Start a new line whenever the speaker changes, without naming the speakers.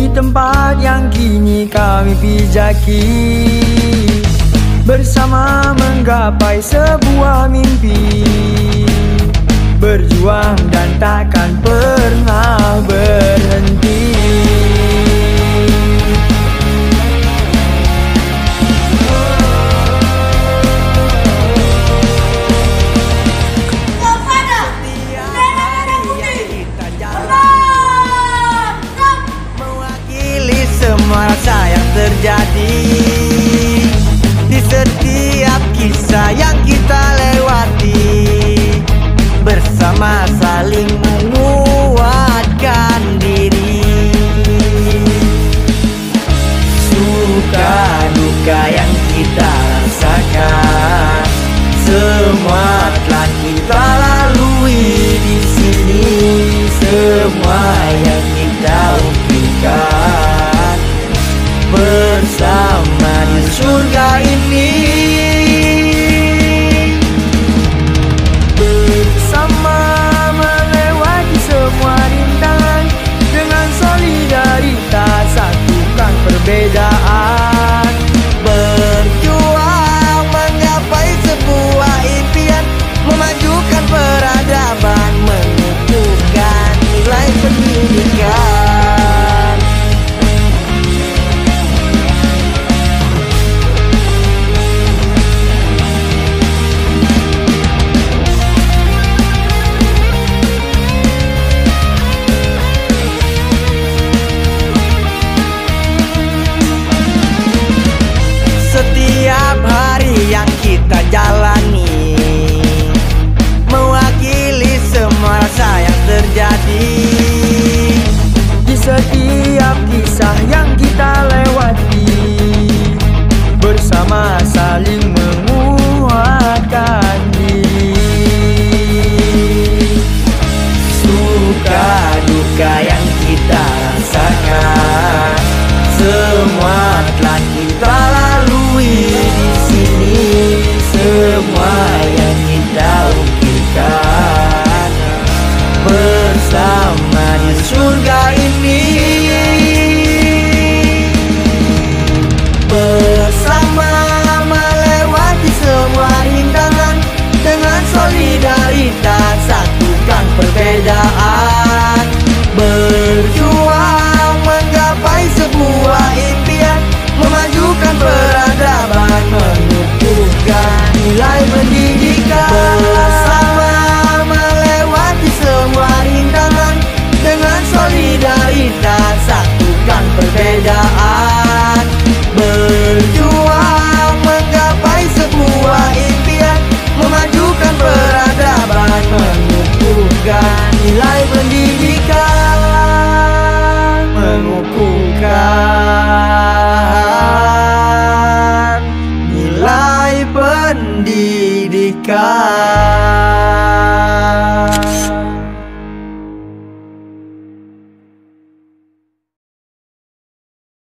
di tempat yang kini kami pijaki, bersama menggapai sebuah mimpi, berjuang dan takkan pernah berhenti.
Semua rasa yang terjadi di setiap kisah yang kita lewati, bersama saling menguatkan diri. Suka duka yang kita rasakan, semua telah kita lalui di sini. Semua yang kita impikan bersama di surga ini,
bersama melewati semua rintangan, dengan solidaritas satukan perbedaan,
berjuang menggapai sebuah impian, memajukan peradaban, menumbuhkan nilai pendidikan. Setiap hari yang kita jalani mewakili semua rasa yang terjadi
di setiap kisah yang kita lewati, bersama saling menguatkan